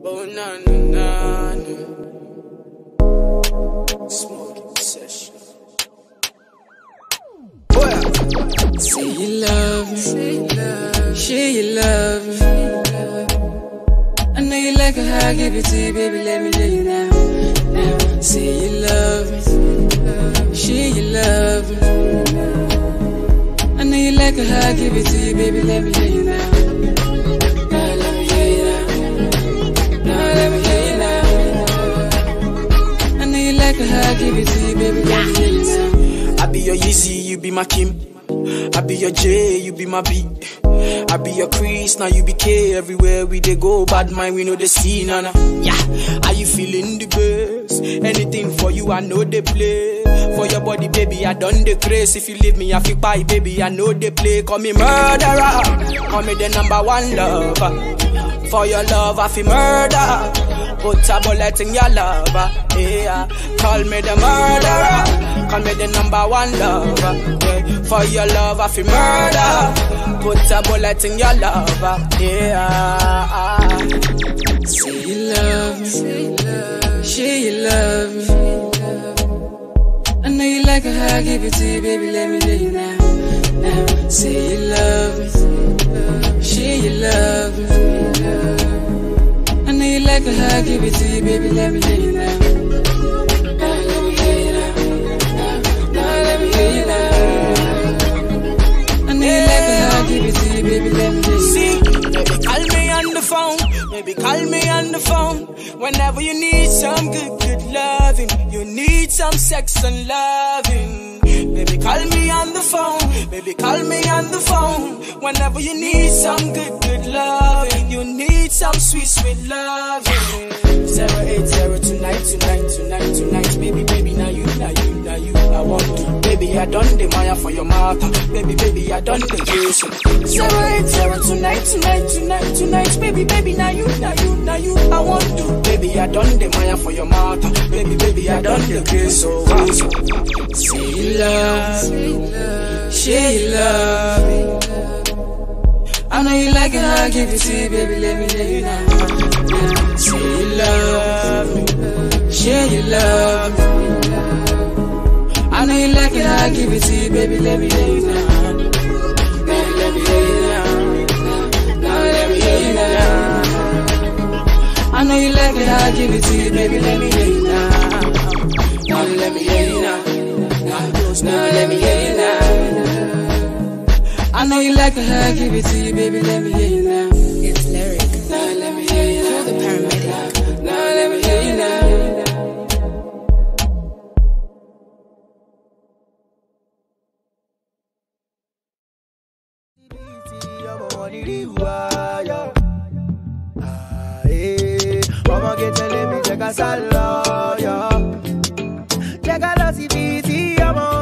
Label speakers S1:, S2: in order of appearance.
S1: Oh, na na na na. Smoking session. Say you love me, say you love me. I know you like a high, give it to you, baby, let me lay you down. Say you love me, say you love me. I know you like a high, give it to you, baby, let me lay you down. Now let me lay you down. Now let me lay you down. I know you like a high, give it to you, baby, let me lay you down. I be your Yeezy, you be my Kim. I be your J, you be my B. I be your craze, now you be K. Everywhere we dey go, bad mind, we know the scene, nana. Yeah, are you feeling the best? Anything for you, I know they play. For your body, baby, I done the craze. If you leave me, I feel bye, baby, I know they play. Call me murderer, call me the #1 lover. For your love, I feel murder. Put a bullet in your lover, yeah. Call me the murderer, call me the #1 lover, yeah. For your love, I feel murder. Put a bullet in your lover, yeah. Say you love me, say you love me. I know you like a high, give it to you, baby, let me lay you down. Say you love me, say you love me. I know you like a high, give it to you, baby, let me lay you down. Now let me lay you down. Now let me lay you down. I know you like a high, give it to you, baby, let me lay you down. See, baby, call me on the phone. Baby, call me on the phone. Whenever you need some good loving, you need some sex and loving. Baby, call me on the phone. Baby, call me on the phone. Whenever you need some good loving, you need some sweet loving. 080 tonight. Baby, now you, I want to. Baby, I done the Maya for your mother. Baby, I done the case. 080 tonight. Baby, now you, I want to. Baby, I done the Maya for your mother. Baby, I done the case. So, say you love, say you love me. I know you like it, I'll give it to you, baby, let me lay you down. Say you love me, say you love me. I know you like it, I'll give it to you, baby, let me lay you down. Now let me lay you down. Now let me lay you down. I know you like it, I'll give it to you, baby, let me lay you down. Now let me lay you down. Now let me lay you down. I know you like a hug, give it to you, baby, let me hear you now.
S2: It's LeriQ.
S1: Now let me hear you now.
S2: Call the paramedic.
S1: Now let me hear you now.
S3: Mama get telling me check a salad, yeah. Check a lossy BT, I'm on.